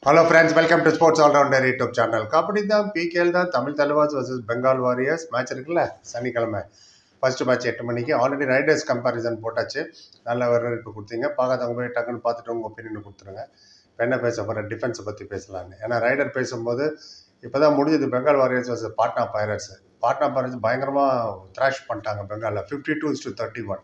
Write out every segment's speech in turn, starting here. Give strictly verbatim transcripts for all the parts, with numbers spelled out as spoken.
Hello friends, welcome to Sports All Rounder YouTube channel. Kabaddi தான் PKL தான் Tamil Thalaivas versus Bengal Warriors match இருக்குல்ல சனிக்கிழமை first match எட்டு மணிக்கு ஆல்ரெடி ரைடர்ஸ் கம்பேரிசன் போட்டாச்சு. நல்ல வரவேற்பு கொடுத்தீங்க. பார்க்காதவங்க போய் டக்குன்னு பார்த்துட்டு உங்கள் ஒப்பீனியன் கொடுத்துருங்க. இப்போ என்ன பேச போகிற டிஃபென்ஸை பற்றி பேசலான்னு. ஏன்னா ரைடர் பேசும்போது இப்போ தான் முடிஞ்சது Bengal Warriors versus Patna Pirates. Patna Pirates பயங்கரமாக த்ராஷ் பண்ணிட்டாங்க பெங்காலில் fifty two to thirty one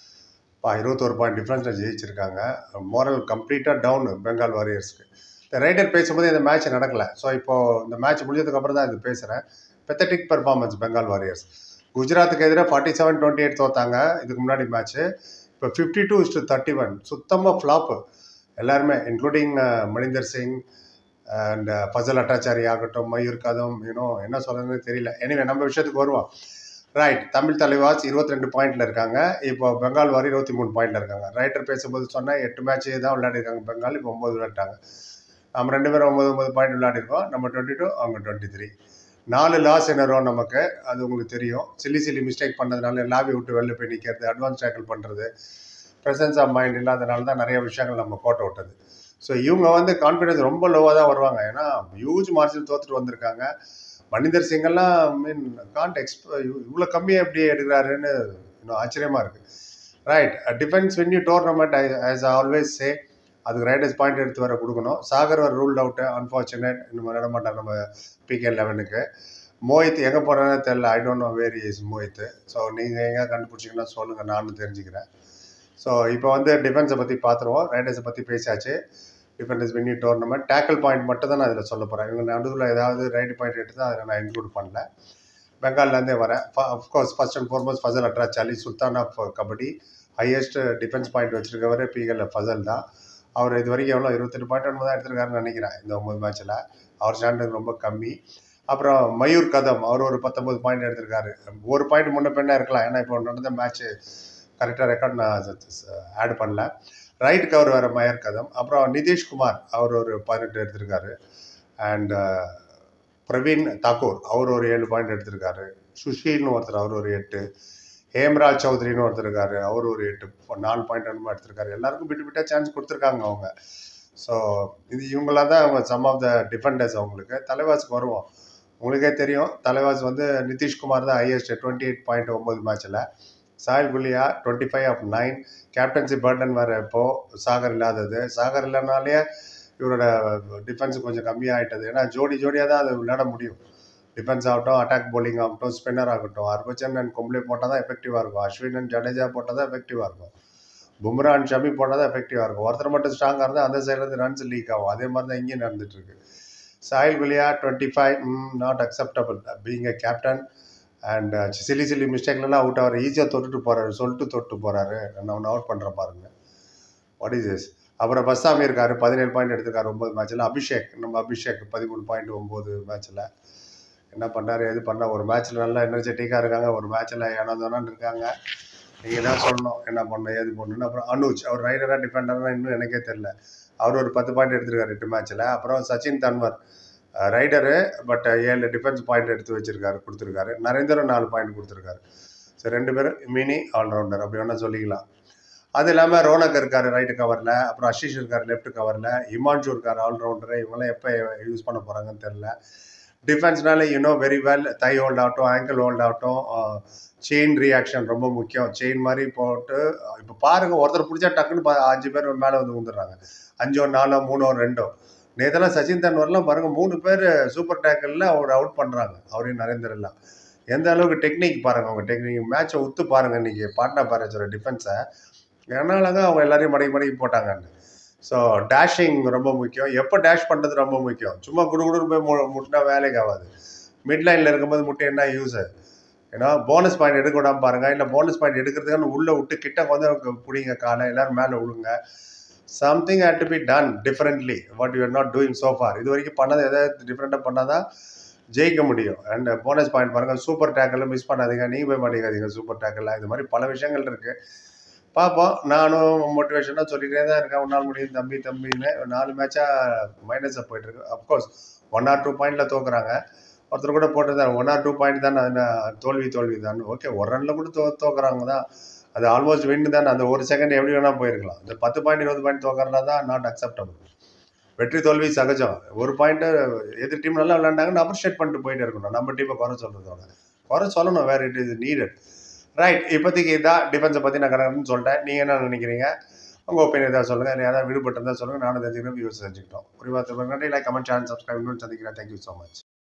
பா இருபத்தோரு பாயிண்ட் டிஃப்ரென்ஸில் ஜெயிச்சிருக்காங்க. மோரல் கம்ப்ளீட்டாக டவுன் பெங்கால் வாரியர்ஸ்க்கு. இந்த ரைடர் பேசும்போது இந்த மேட்ச் நடக்கலை. ஸோ இப்போது இந்த மேட்ச் முடிஞ்சதுக்கப்புறம் தான் இது பேசுகிறேன். Pathetic performance Bengal Warriors. குஜராத்துக்கு எதிராக ஃபார்ட்டி செவன் டுவெண்ட்டி எயிட் தோத்தாங்க இதுக்கு முன்னாடி மேட்ச்சு. இப்போ fifty two to thirty one சுத்தமாக ஃப்ளாப்பு எல்லாருமே, including Maninder Singh and Fazel Atrachali ஆகட்டும், மயூர் கதம், இன்னும் என்ன சொல்கிறதுன்னு தெரியல. எனிவே நம்ம விஷயத்துக்கு வருவோம். ரைட், தமிழ் தலைவாஸ் இருபத்தி ரெண்டு பாயிண்டில் இருக்காங்க. இப்போ பெங்கால் வாரி இருபத்தி மூணு பாயிண்டில் இருக்காங்க. ரைட்டர் பேசும்போது சொன்னால் எட்டு மேட்ச் தான் விளையாடிருக்காங்க பெங்கால். இப்போ ஒம்பது விளையாட்டாங்க. நம்ம ரெண்டு பேரும் ஒம்பது ஒம்பது பாயிண்ட் விளையாடிருக்கோம். நம்ம டுவெண்ட்டி டூ, அவங்க டுவெண்ட்டி த்ரீ. நாலு லாஸ் என்னறோம் நமக்கு, அது உங்களுக்கு தெரியும். சில்லி சில்லி மிஸ்டேக் பண்ணதுனால லாபி விட்டு வெளில போய் நிற்கிறது, அட்வான்ஸ் டேக்கிள் பண்ணுறது, ப்ரெசன்ஸ் ஆஃப் மைண்ட் இல்லாதனால தான் நிறைய விஷயங்கள் நம்ம கோட்டை விட்டது. ஸோ இவங்க வந்து கான்ஃபிடன்ஸ் ரொம்ப லோவாக தான் வருவாங்க. ஏன்னா ஹியூஜ் மார்ஜின் தோற்றுட்டு வந்திருக்காங்க. மணிந்தர் சிங்கெல்லாம் மீன் கான்ட் எக்ஸ்ப இவ்வளோ கம்மியாக எப்படி எடுக்கிறாருன்னு இன்னும் ஆச்சரியமாக இருக்குது. Right, defence venue tournament as always say அதுக்கு ரைடர்ஸ் பாயிண்ட் எடுத்து வர கொடுக்கணும். சாகர் ஒரு ரூல்ட் அவுட்டு, அன்ஃபார்ச்சுனேட். இன்னும் விளையாட மாட்டார் நம்ம பிகே லெவனுக்கு. மோஹித் எங்கே போகிறான்னு தெரில. I don't know where is Mohit. So நீங்கள் எங்கே கண்டுபிடிச்சிங்கன்னா சொல்லுங்கள், நானும் தெரிஞ்சுக்கிறேன். ஸோ இப்போ வந்து டிஃபென்ஸை பற்றி பார்த்துருவோம். ரைடர்ஸை பற்றி பேசியாச்சு. Defence venue tournament tackle point மட்டும் தான் நான் இதில் சொல்ல போகிறேன். இவங்க நடுவில் ஏதாவது ரைடு பாயிண்ட் எடுத்து தான் அதில் நான் இன்க்ளூட் பண்ணல. பெங்கால்லேருந்தே வரேன். Of course first and foremost Fazel Atrachali, sultan of kabaddi. Highest defence point வச்சிருக்கவர் பிகேல ஃபசல் தான். அவர் இது வரைக்கும் எவ்வளோ இருபத்தெட்டு பாயிண்ட் ஒன்று தான் எடுத்திருக்காருன்னு நினைக்கிறேன் இந்த ஒம்பது மேட்ச்சில். அவர் ஸ்டாண்டர்ட் ரொம்ப கம்மி. அப்புறம் மயூர் கதம், அவர் ஒரு பத்தொம்பது பாயிண்ட் எடுத்திருக்காரு. ஒரு பாயிண்ட் முன்ன பெண்ணாக இருக்கலாம், ஏன்னா இப்போ நடந்த மேட்ச்சு கரெக்டாக ரெக்கார்ட் நான் ஆட் பண்ணல. ரைட்டுக்கு அவர் வேறு மயர் கதம். அப்புறம் நிதிஷ்குமார், அவர் ஒரு பதினெட்டு எடுத்திருக்காரு. அண்ட் பிரவீன் தாக்கூர், அவர் ஒரு ஏழு பாயிண்ட் எடுத்திருக்காரு. சுஷீல்னு ஒருத்தர், அவர் ஒரு எட்டு. ஹேம்ராஜ் சௌத்ரின்னு ஒருத்தர் இருக்காரு, அவர் ஒரு எட்டு நாலு பாயிண்ட் என்னமோ எடுத்திருக்காரு. எல்லாருக்கும் விட்டு விட்டால் சான்ஸ் கொடுத்துருக்காங்க அவங்க. ஸோ இது இவங்களாம் தான் அவங்க சம் ஆஃப் த டிஃபெண்டர்ஸ். அவங்களுக்கு தலைவாஸுக்கு வருவோம். உங்களுக்கே தெரியும், தலைவாஸ் வந்து நிதிஷ்குமார் தான் ஹையஸ்ட், டுவெண்ட்டி எயிட் பாயிண்ட் ஒம்பது மேட்ச்சில். Sahil Guliya twenty five of nine. Captaincy burden வேறு இப்போது சாகர் இல்லாதது. சாகர் இல்லைனாலே இவரோட டிஃபென்ஸ் கொஞ்சம் கம்மியாகிட்டது. ஏன்னா ஜோடி ஜோடியாக தான் அது விளையாட முடியும். டிஃபென்ஸ் ஆகட்டும், அட்டாக் போலிங் ஆகட்டும், ஸ்பின்னர் ஆகட்டும். ஹர்பஜன் அண்ட் கும்ப்ளே போட்டால் தான் எஃபெக்டிவாக இருக்கும். அஸ்வின் அண்ட் ஜடேஜா போட்டால் தான் எஃபெக்டிவாக இருக்கும். பும்ரா அண்ட் ஷமி போட்டால் தான் எஃபெக்டிவாக இருக்கும். ஒருத்தர் மட்டும் ஸ்ட்ராங்காக இருந்தால் அந்த சைட்லேருந்து ரன்ஸ் லீக் ஆகும். அதே மாதிரி தான் இங்கேயும் நடந்துட்டுருக்கு. Sahil Guliya twenty five not acceptable being a captain. And silly silly மிஸ்டேக்லாம் அவுட் ஆகிற ஈஸியாக தொட்டுட்டு போகிறாரு, சொல்லிட்டு தொட்டு போகிறாரு. நான் ஒன்று அவுட் பண்ணுற பாருங்க. What is this? அப்புறம் பஸ்ஸாமி இருக்காரு, பதினேழு பாயிண்ட் எடுத்திருக்காரு ஒம்பது மேட்ச்சில். அபிஷேக், நம்ம அபிஷேக் பதிமூணு பாயிண்ட் ஒம்பது மேட்ச்சில். என்ன பண்ணார், எது பண்ணால்? ஒரு மேட்ச்சில் நல்லா எனர்ஜெட்டிக்காக இருக்காங்க, ஒரு மேட்ச்சில் ஏனாதானான்னு இருக்காங்க. நீங்கள் தான் சொல்லணும் என்ன பண்ணணும் ஏது பண்ணணுன்னு. அப்புறம் அனுஜ், அவர் ரைடராக டிஃபெண்டராக இன்னும் எனக்கே தெரில. அவர் ஒரு பத்து பாயிண்ட் எடுத்திருக்காரு எட்டு மேட்ச்சில். அப்புறம் சச்சின் தன்வர் ரைடரு, பட் ஏழு டிஃபென்ஸ் பாயிண்ட் எடுத்து வச்சிருக்காரு, கொடுத்துருக்காரு. நரேந்திரன் நாலு பாயிண்ட் கொடுத்துருக்காரு. ஸோ ரெண்டு பேரும் மினி ஆல்ரவுண்டர் அப்படி வேணால் சொல்லிக்கலாம். அது இல்லாமல் ரோனக் இருக்கார் ரைட்டு கவரில். அப்புறம் அஷிஷ் இருக்கார் லெஃப்ட் கவரில். இமான்ஷு இருக்கார் ஆல்ரவுண்டரு. இவங்களாம் எப்போ யூஸ் பண்ண போகிறாங்கன்னு தெரில. டிஃபென்ஸ்னால you know very well, thigh hold ஆகட்டும், ஆங்கிள் ஹோல்ட் ஆகட்டும், செயின் ரியாக்ஷன் ரொம்ப முக்கியம். செயின் மாதிரி போட்டு இப்போ பாருங்கள், ஒருத்தர் பிடிச்சா டக்குன்னு அஞ்சு பேர் மேலே வந்து வந்துடுறாங்க. அஞ்சோ நாலோ மூணோ ரெண்டோ. நேற்றெல்லாம் சச்சின் தன்வர்லாம் பாருங்கள், மூணு பேர் சூப்பர் டேக்கிளில் அவர் அவுட் பண்ணுறாங்க, அவரையும் நரேந்திரலாம். எந்த அளவுக்கு டெக்னிக் பாருங்கள், அவங்க டெக்னிக் மேட்சை ஒத்து பாருங்கள். இன்றைக்கி பாட்னா பைரட்ஸோட டிஃபென்ஸை என்னால தான் அவங்க எல்லாரையும் மடக்கி மடக்கி போட்டாங்கன்னு. ஸோ டேஷிங் ரொம்ப முக்கியம். எப்போ டேஷ் பண்ணுறது ரொம்ப முக்கியம். சும்மா குடு குடுன்னு போய் மு முட்டினா வேலைக்கு ஆகாது. மிட் லைனில் இருக்கும்போது முட்டை என்ன யூஸு? ஏன்னா போனஸ் பாயிண்ட் எடுக்க விடாமல் பாருங்கள். இல்லை போனஸ் பாயிண்ட் எடுக்கிறதுக்கான உள்ளே விட்டு கிட்ட வந்து பிடிங்க காலை, எல்லோரும் மேலே விழுங்க. Something had to be done differently what you are not doing so far. இது வரைக்கும் பண்ணது எதாவது டிஃப்ரெண்ட்டாக பண்ணால் தான் ஜெயிக்க முடியும். அண்ட் போனஸ் பாயிண்ட் பாருங்கள். சூப்பர் டேக்கில் மிஸ் பண்ணாதீங்க, நீங்கள் போய் மாட்டேங்காதீங்க சூப்பர் டேக்கில். இது மாதிரி பல விஷயங்கள் இருக்குது, பார்ப்போம். நானும் மோட்டிவேஷனாக சொல்லிகிட்டே தான் இருக்கேன், ஒரு நாள் முடியும் தம்பி தம்பின்னு. நாலு மேட்சாக மைனஸாக போயிட்டுருக்கு. அஃப்கோர்ஸ் ஒன் ஆர் டூ பாயிண்டில் தோக்குறாங்க. ஒருத்தர் கூட போட்டுருந்தார், ஒன் ஆர் டூ பாயிண்ட் தான் அது தோல்வி தோல்வி தான். ஓகே, ஒரு ரனில் கூட தோ தோக்குறாங்க தான், அது ஆல்மோஸ்ட் வின்னு தான். அந்த ஒரு செகண்ட் எப்படி வேணால் போயிருக்கலாம். இந்த பத்து பாயிண்ட் இருபது பாயிண்ட் தோக்குறதுல தான் நாட் அக்செப்டபிள். வெற்றி தோல்வி சகஜம். ஒரு பாயிண்ட்டை எதிர் டீம் நல்லா விளையாண்டாங்கன்னு அப்ரிஷியேட் பண்ணிட்டு போயிட்டே இருக்கணும். நம்ம டீமை குறை சொல்றதோட குறை சொல்லணும், வேற இட் இஸ் நீடட். ரைட், இப்போதைக்கு இதான் டிஃபென்ஸை பற்றி நான் கடன்னு சொல்லிட்டேன். நீங்கள் என்ன நினைக்கிறீங்க? உங்கள் ஒப்பீனியன் ஏதாவது சொல்லுங்கள். ஏதாவது விடுபட்டு இருந்தால் சொல்லுங்கள். நானும் தெரிஞ்சுக்கிறேன், வியூஸ் செஞ்சுக்கிட்டோம். ஒரு வார்த்தை நன்றி. லைக், கமெண்ட், சேனல் சப்ஸ்கிரைப் சந்திக்கிறேன். Thank you so much.